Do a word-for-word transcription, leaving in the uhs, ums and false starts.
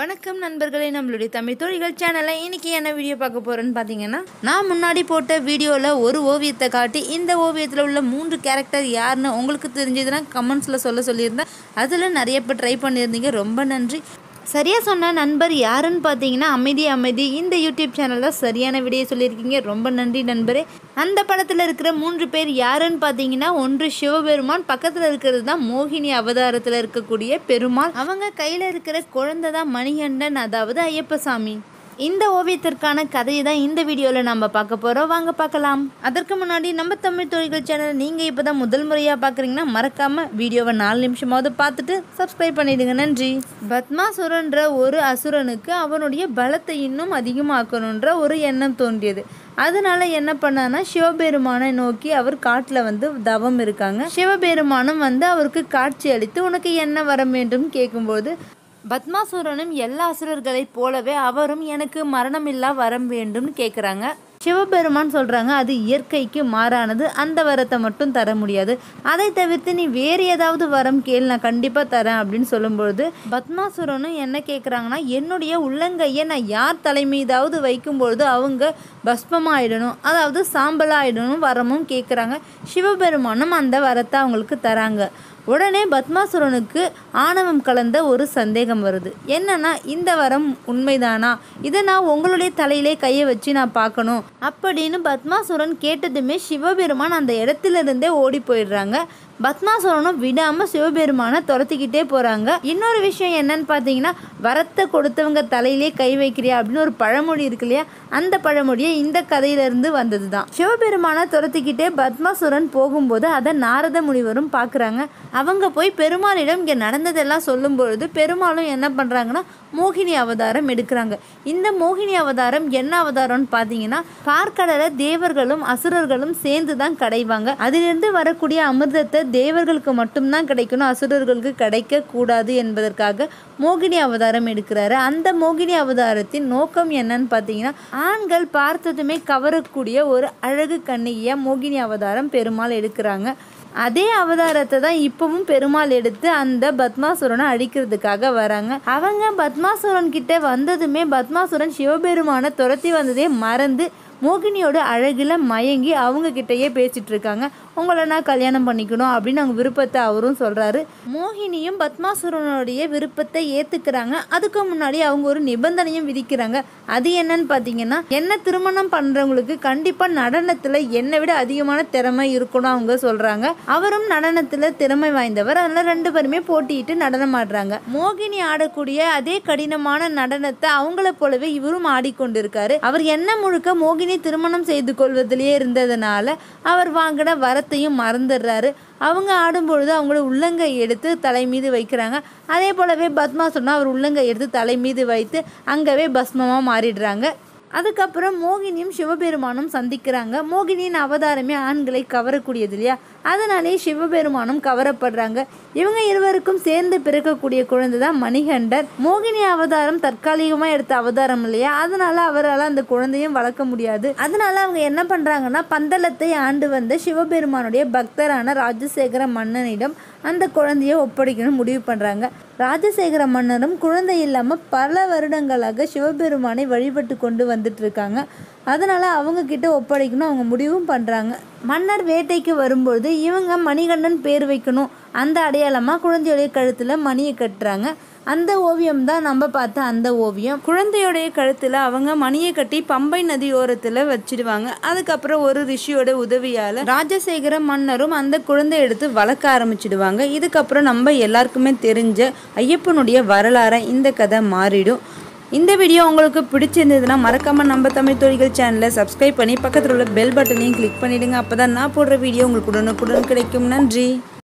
வணக்கம் நண்பர்களே, நம்மளுடைய தமிழ் தொழில்கள் சேனலில் இன்றைக்கி என்ன வீடியோ பார்க்க போகிறேன்னு பார்த்தீங்கன்னா, நான் முன்னாடி போட்ட வீடியோவில் ஒரு ஓவியத்தை காட்டி இந்த ஓவியத்தில் உள்ள மூன்று கேரக்டர் யாருன்னு உங்களுக்கு தெரிஞ்சதுன்னா கமெண்ட்ஸில் சொல்ல சொல்லியிருந்தேன். அதில் நிறைய பேர் ட்ரை பண்ணியிருந்தீங்க, ரொம்ப நன்றி. சரியாக சொன்ன நண்பர் யாருன்னு பார்த்தீங்கன்னா அமைதி அமைதி இந்த யூடியூப் சேனலில் சரியான வீடியோ சொல்லியிருக்கீங்க, ரொம்ப நன்றி நண்பரே. அந்த படத்தில் இருக்கிற மூன்று பேர் யாருன்னு பார்த்தீங்கன்னா, ஒன்று சிவபெருமான், பக்கத்தில் இருக்கிறது தான் மோகினி அவதாரத்தில் இருக்கக்கூடிய பெருமாள், அவங்க கையில் இருக்கிற குழந்தை தான் மணிகண்டன், அதாவது ஐயப்பசாமி. இந்த ஓவியத்திற்கான கதையை தான் இந்த வீடியோவில் நம்ம பார்க்க போகிறோம், வாங்க பார்க்கலாம். அதற்கு முன்னாடி நம்ம தமிழ் தொழில்கள் சேனல் நீங்கள் இப்போ தான் முதல் முறையாக பார்க்குறீங்கன்னா மறக்காமல் வீடியோவை நாலு நிமிஷமாவது பார்த்துட்டு சப்ஸ்கிரைப் பண்ணிடுங்க, நன்றி. பத்மாசுரன்ற ஒரு அசுரனுக்கு அவனுடைய பலத்தை இன்னும் அதிகமாக்கணுன்ற ஒரு எண்ணம் தோன்றியது. அதனால என்ன பண்ணான்னா, சிவபெருமானை நோக்கி அவர் காட்டில் வந்து தவம் இருக்காங்க. சிவபெருமானும் வந்து அவருக்கு காட்சி அளித்து உனக்கு என்ன வர வேண்டும் கேட்கும்போது, பத்மாசுரனும் எல்லா அசுரர்களைப் போலவே அவரும் எனக்கு மரணமில்லா வரம் வேண்டும்னு கேட்குறாங்க. சிவபெருமான் சொல்கிறாங்க, அது இயற்கைக்கு மாறானது, அந்த வரத்தை மட்டும் தர முடியாது, அதை தவிர்த்து நீ வேறு ஏதாவது வரம் கேள், நான் கண்டிப்பாக தரேன் அப்படின்னு சொல்லும்பொழுது பத்மாசுரனும் என்ன கேட்குறாங்கன்னா, என்னுடைய உள்ளங்கையை நான் யார் தலைமீதாவது வைக்கும்பொழுது அவங்க பஸ்மமாயிடணும், அதாவது சாம்பலாயிடணும் வரமும் கேட்குறாங்க. சிவபெருமானும் அந்த வரத்தை அவங்களுக்கு தராங்க. உடனே பத்மாசுரனுக்கு ஆணவம் கலந்த ஒரு சந்தேகம் வருது. என்னன்னா, இந்த வரம் உண்மைதானா, இதை நான் உங்களுடைய தலையிலே கையை வச்சு நான் பார்க்கணும் அப்படின்னு பத்மாசுரன் கேட்டதுமே சிவபெருமான் அந்த இடத்துலேருந்தே ஓடி போயிடுறாங்க. பத்மாசுரனும் விடாமல் சிவபெருமானை துரத்திக்கிட்டே போகிறாங்க. இன்னொரு விஷயம் என்னன்னு பார்த்தீங்கன்னா, வரத்தை கொடுத்தவங்க தலையிலே கை வைக்கிறியா அப்படின்னு ஒரு பழமொழி இருக்கு இல்லையா, அந்த பழமொழியை இந்த கதையிலேருந்து வந்தது தான். சிவபெருமானை துரத்திக்கிட்டே பத்மாசுரன் போகும்போது அதை நாரத முனிவரும் பார்க்குறாங்க. அவங்க போய் பெருமாளிடம் இங்கே நடந்ததெல்லாம் சொல்லும் பொழுது பெருமாளும் என்ன பண்ணுறாங்கன்னா, மோகினி அவதாரம் எடுக்கிறாங்க. இந்த மோகினி அவதாரம் என்ன அவதாரம்னு பார்த்தீங்கன்னா, பார்க்கடலை தேவர்களும் அசுரர்களும் சேர்ந்து தான் கடைவாங்க. அதிலிருந்து வரக்கூடிய அமிர்தத்தை தேவர்களுக்கு மட்டும்தான் கிடைக்கணும், அசுரர்களுக்கு கிடைக்க கூடாது என்பதற்காக மோகினி அவதாரம் எடுக்கிறாரு. அந்த மோகினி அவதாரத்தின் நோக்கம் என்னன்னு பார்த்தீங்கன்னா, ஆண்கள் பார்த்ததுமே கவரக்கூடிய ஒரு அழகு கண்ணிகையா மோகினி அவதாரம் பெருமாள் எடுக்கிறாங்க. அதே அவதாரத்தை தான் இப்பவும் பெருமாள் எடுத்து அந்த பத்மாசுரனை அழிக்கிறதுக்காக வராங்க. அவங்க பத்மாசுரன் கிட்ட வந்ததுமே பத்மாசுரன் சிவபெருமானை துரத்தி வந்ததே மறந்து மோகினியோட அழகில் மயங்கி அவங்க கிட்டேயே பேசிட்டு இருக்காங்க. உங்களை நான் கல்யாணம் பண்ணிக்கணும் அப்படின்னு அவங்க விருப்பத்தை அவரும் சொல்கிறாரு. மோகினியும் பத்மாசுரனுடைய விருப்பத்தை ஏற்றுக்கிறாங்க. அதுக்கு முன்னாடி அவங்க ஒரு நிபந்தனையும் விதிக்கிறாங்க. அது என்னன்னு பார்த்தீங்கன்னா, என்ன திருமணம் பண்ணுறவங்களுக்கு கண்டிப்பாக நடனத்தில் என்னை விட அதிகமான திறமை இருக்கணும் அவங்க சொல்கிறாங்க. அவரும் நடனத்தில் திறமை வாய்ந்தவர், அதனால் ரெண்டு பேருமே போட்டிட்டு நடனம் ஆடுறாங்க. மோகினி ஆடக்கூடிய அதே கடினமான நடனத்தை அவங்கள போலவே இவரும் ஆடிக்கொண்டிருக்காரு. அவர் என்ன முழுக்க மோகினி திருமணம் செய்து கொள்வதிலேயே இருந்ததுனால அவர் வாங்கின வரத்தையும் மறந்துடுறாரு. அவங்க ஆடும்பொழுது அவங்களோட உள்ளங்கை எடுத்து தலை மீது வைக்கிறாங்க. அதே போலவே பத்மாசுரன் அவர் உள்ளங்கை எடுத்து தலை மீது வைத்து அங்கவே பஸ்மமாக மாறிடுறாங்க. அதுக்கப்புறம் மோகினியும் சிவபெருமானும் சந்திக்கிறாங்க. மோகினியின் அவதாரமே ஆண்களை கவரக்கூடியது இல்லையா, அதனாலே சிவபெருமானும் கவரப்படுறாங்க. இவங்க இருவருக்கும் சேர்ந்து பிறக்கக்கூடிய குழந்தை தான் மணிகண்டர். மோகினி அவதாரம் தற்காலிகமாக எடுத்த அவதாரம் இல்லையா, அதனால அவரால் அந்த குழந்தையும் வளர்க்க முடியாது. அதனால அவங்க என்ன பண்ணுறாங்கன்னா, பந்தளத்தை ஆண்டு வந்த சிவபெருமானுடைய பக்தரான ராஜசேகர மன்னனிடம் அந்த குழந்தையை ஒப்படைக்கணும் முடிவு பண்ணுறாங்க. ராஜசேகர மன்னரும் குழந்தை இல்லாமல் பல வருடங்களாக சிவபெருமானை வழிபட்டு கொண்டு வந்துட்டு இருக்காங்க. அதனால் அவங்க கிட்ட ஒப்படைக்கணும் அவங்க முடிவும் பண்ணுறாங்க. மன்னர் வேட்டைக்கு வரும்பொழுது இவங்க மணிகண்டன் பேர் வைக்கணும், அந்த அடையாளமாக குழந்தையுடைய கழுத்தில் மணியை கட்டுறாங்க. அந்த ஓவியம் தான் நம்ம பார்த்த அந்த ஓவியம். குழந்தையோடைய கழுத்தில் அவங்க மணியை கட்டி பம்பை நதி ஓரத்தில் வச்சிடுவாங்க. அதுக்கப்புறம் ஒரு ரிஷியோட உதவியால் ராஜசேகர மன்னரும் அந்த குழந்தை எடுத்து வளர்க்க ஆரம்பிச்சிடுவாங்க. இதுக்கப்புறம் நம்ம எல்லாருக்குமே தெரிஞ்ச ஐயப்பனுடைய வரலாறை இந்த கதை மாறிடும். இந்த வீடியோ உங்களுக்கு பிடிச்சிருந்ததுன்னா மறக்காமல் நம்ம தமிழ் தொழில்கள் சேனலை சப்ஸ்கிரைப் பண்ணி பக்கத்தில் உள்ள பெல் பட்டனையும் கிளிக் பண்ணிவிடுங்க. அப்போ தான் நான் போடுற வீடியோ உங்களுக்கு உடனுக்குடன் கிடைக்கும். நன்றி.